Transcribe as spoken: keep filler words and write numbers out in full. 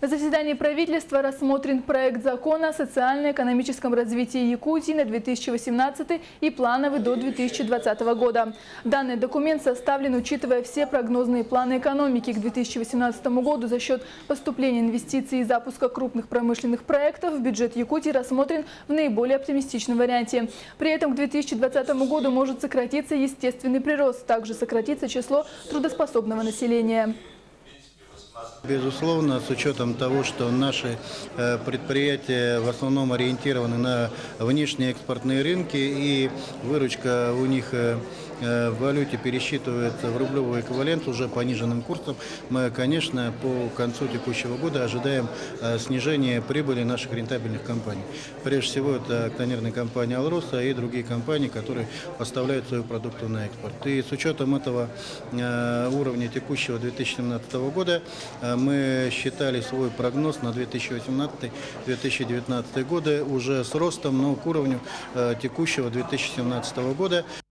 На заседании правительства рассмотрен проект закона о социально-экономическом развитии Якутии на две тысячи восемнадцатый и плановый до две тысячи двадцатого года. Данный документ составлен, учитывая все прогнозные планы экономики к две тысячи восемнадцатому году за счет поступления инвестиций и запуска крупных промышленных проектов. Бюджет Якутии рассмотрен в наиболее оптимистичном варианте. При этом к две тысячи двадцатому году может сократиться естественный прирост, также сократится число трудоспособного населения. Безусловно, с учетом того, что наши предприятия в основном ориентированы на внешние экспортные рынки и выручка у них в валюте пересчитывается в рублевый эквивалент уже пониженным курсом, мы, конечно, по концу текущего года ожидаем снижения прибыли наших рентабельных компаний. Прежде всего, это акционерная компания «Алроса» и другие компании, которые поставляют свою продукцию на экспорт. И с учетом этого уровня текущего две тысячи семнадцатого года мы считали свой прогноз на две тысячи восемнадцатый — две тысячи девятнадцатый годы уже с ростом, но к уровню текущего две тысячи семнадцатого года.